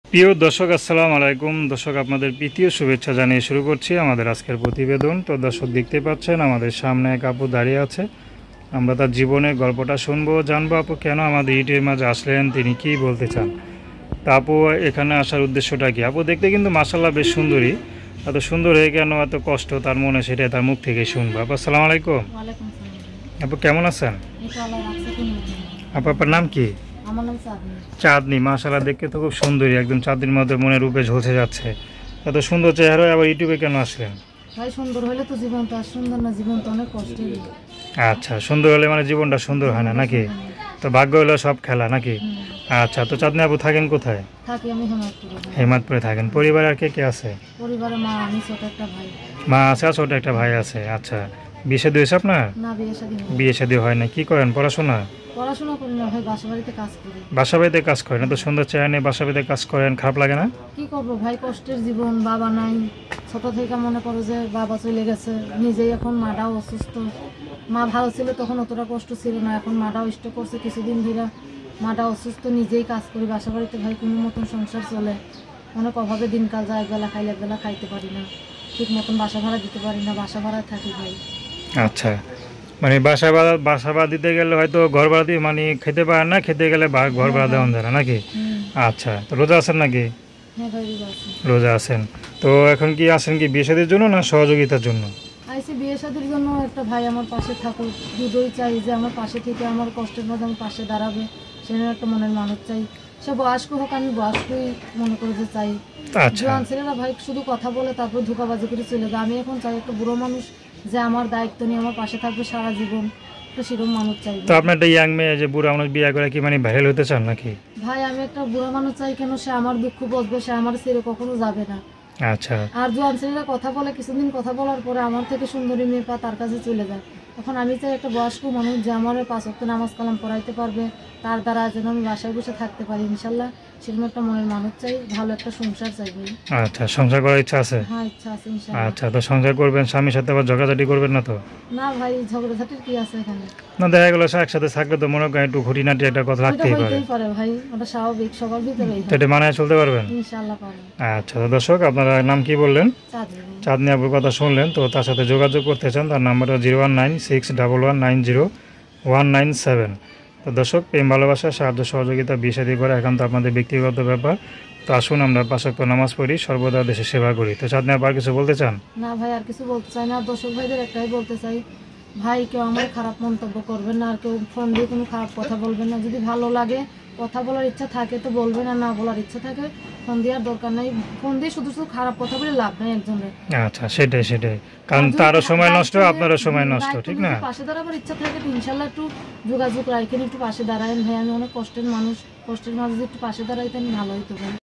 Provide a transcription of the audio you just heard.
প্রিয় দর্শক আসসালামু আলাইকুম। দর্শক আপনাদের প্রীতীয় শুভেচ্ছা জানিয়ে শুরু করছি আমাদের আজকের প্রতিবেদন। তো দর্শক দেখতে পাচ্ছেন আমাদের সামনে এক আপু দাঁড়িয়ে আছে। আমরা তার জীবনের গল্পটা শুনবো, জানবো আপু কেন আমাদের ইটের মাঝে আসলেন, তিনি কি বলতে চান। তা আপু এখানে আসার উদ্দেশ্যটা কি? আপু দেখতে কিন্তু মাশাআল্লাহ বেশ সুন্দরী। এত সুন্দর হয়ে কেন এত কষ্ট তার মনে, সেটাই তার মুখ থেকে শুনবো। আপু আসসালামু আলাইকুম। ওয়ালাইকুম আসসালাম। আপু কেমন আছেন? এটা আল্লাহ রাখছে কি নিয়ে? আপু আপনার নাম কি? আমার নাম চাঁদনি। চাঁদনি, মাশাআল্লাহ দেখতে তো খুব সুন্দরী, একদম চাঁদনির মধ্যে মনে রূপে ঝলসে যাচ্ছে। এত সুন্দর চেহারা, আবার ইউটিউবে কেন আসলেন? ভাই সুন্দর হলে তো জীবন তো আর সুন্দর না, জীবন তো অনেক কষ্টের। আচ্ছা, সুন্দর হলে মানে জীবনটা সুন্দর হয় না নাকি? তো ভাগ্য হলো সব খেলা নাকি? আচ্ছা, তো চাঁদনি আপু থাকেন কোথায়? থাকি আমি হেমায়তপুরে। হেমাদপুরে থাকেন। পরিবারে আর কে কে আছে? পরিবারে মা, আমি, ছোট একটা ভাই। মা আছে আর ছোট একটা ভাই আছে। আচ্ছা, বিয়ে শাদী হয়েছে আপনার? না, বিয়ে শাদী হয়নি। বিয়ে শাদী হয় না। কি করেন, পড়াশোনা? পড়াশোনা করি না ভাই, বাসা বাড়িতে কাজ করি। বাসা বাড়িতে কাজ করেন? এত সুন্দর চেহারা নিয়ে বাসা বাড়িতে কাজ করেন, খারাপ লাগে না? কি করবো ভাই, কষ্টের জীবন, বাবা নাই। ছোট থেকে মনে করো যে বাবা চলে গেছে, নিজেই এখন মাটাও অসুস্থ। মা ভালো ছিল তখন অতটা কষ্ট ছিল না, এখন মাটাও স্ট্রোক করছে কিছুদিন ধরে। মাটা অসুস্থ, নিজেই কাজ করি বাসা বাড়িতে ভাই, কোনো মতন সংসার চলে। অনেক অভাবে দিনকাল যায়, একবেলা খাইলে একবেলা খাইতে পারি না, ঠিক মতন বাসা ভাড়া দিতে পারি না, বাসা ভাড়ায় থাকি ভাই। আচ্ছা, মানে বাসা ভাড়া দিতে গেলে হয়তো ঘর ভাড়া দিয়ে মানে খেতে পারেন না, খেতে গেলে ঘর ভাড়া দেওয়া যায় না নাকি? আচ্ছা, তো রোজা আছেন নাকি? হ্যাঁ ভাই, রোজা আছি। রোজা আছেন। তো এখন কি আছেন কি বিয়ে শাদীর জন্য না সহযোগিতার জন্য? আইসি বিয়ে শাদীর জন্য, একটা ভাই আমার পাশে থাকুক, দুটোই চাই যে আমার পাশে থেকে আমার কষ্টের মধ্যে আমার পাশে দাঁড়াবে, সেরকম একটা মনের মানুষ চাই। সে বয়স্ক হোক, আমি বয়স্কই মনে করে যে চাই। আচ্ছা, জোয়ান ছেলেরা ভাই শুধু কথা বলে তারপর ধোঁকাবাজি করে চলে যায়। আমি এখন চাই একটা বুড়ো মানুষ যে আমার দায়িত্ব নিয়ে আমার পাশে থাকবে সারা জীবন, তো সেরকম মানুষ চাই। তো আপনার একটা ইয়াং মেয়ে যে বুড়া মানুষ বিয়ে করে কি মানে ভাইরাল হতে চান নাকি? ভাই আমি একটা বুড়ো মানুষ চাই, কেন সে আমার দুঃখ বুঝবে, সে আমার ছেড়ে কখনো যাবে না। আচ্ছা, আর জোয়ান ছেলেরা কথা বলে, কিছুদিন কথা বলার পরে আমার থেকে সুন্দরী মেয়ে পা তার কাছে চলে যায়। এখন আমি চাই একটা বয়স্ক মানুষ যে আমার 5 ওয়াক্ত নামাজ কালাম পড়াইতে পারবে, তার দ্বারা যেন আমি বাসায় বসে থাকতে পারি ইনশাল্লাহ, সেরকম একটা মনের মানুষ চাই, ভালো একটা সংসার চাই ভাই। আচ্ছা, সংসার করার ইচ্ছা আছে? হ্যাঁ, ইচ্ছা আছে ইনশাল্লাহ। আচ্ছা, তো সংসার করবেন, স্বামীর সাথে আবার ঝগড়াঝাটি করবেন না তো? না ভাই, ঝগড়াঝাটির কি আছে এখানে? না, দেখা গেলো একসাথে থাকলে তো মনে করেন একটু খুঁটিনাটি একটা কথা ওইটা রাখতেই পারে। হইতেই পারে ভাই, ওটা স্বাভাবিক, সবার ভিতরেই তো হয়। এটা মানায় চলতে পারবেন? ইনশাল্লাহ পারবো। আচ্ছা, তো দর্শক আপনারা নাম কি বললেন? চাঁদনি ভাই। চাঁদনি আপুর কথা শুনলেন, তো তার সাথে যোগাযোগ করতে চান তার নাম্বারটা 01961190197। তো দর্শক, প্রেম ভালোবাসা সাহায্য সহযোগিতা বিয়ে শাদী করা একান্ত আপনাদের ব্যক্তিগত ব্যাপার। তো আসুন আমরা 5 ওয়াক্ত নামাজ পড়ি, সর্বদা দেশে সেবা করি। তো চাঁদনি আপু আর কিছু বলতে চান? না ভাই, আর কিছু বলতে চাই না। দর্শক ভাইদের একটাই বলতে চাই, ভাই কেউ আমার খারাপ মন্তব্য করবেন না, আর কেউ ফোন দিয়ে কোনো খারাপ কথা বলবেন না। যদি ভালো লাগে, কথা বলার ইচ্ছা থাকে তো বলবেন, আর না বলার ইচ্ছা থাকে ফোন দেওয়ার দরকার নাই। ফোন দিয়ে শুধু শুধু খারাপ কথা বলে লাভ নাই একজনের। আচ্ছা, সেটাই, কারণ তারও সময় নষ্ট, আপনারও সময় নষ্ট, ঠিক না? পাশে দাঁড়াবার ইচ্ছা থাকে তো ইনশাল্লাহ একটু যোগাযোগ রাখেন, একটু পাশে দাঁড়ায়েন ভাই। আমি অনেক কষ্টের মানুষ, কষ্টের মাঝে একটু পাশে দাঁড়াইতেন ভালো হইতো ভাই।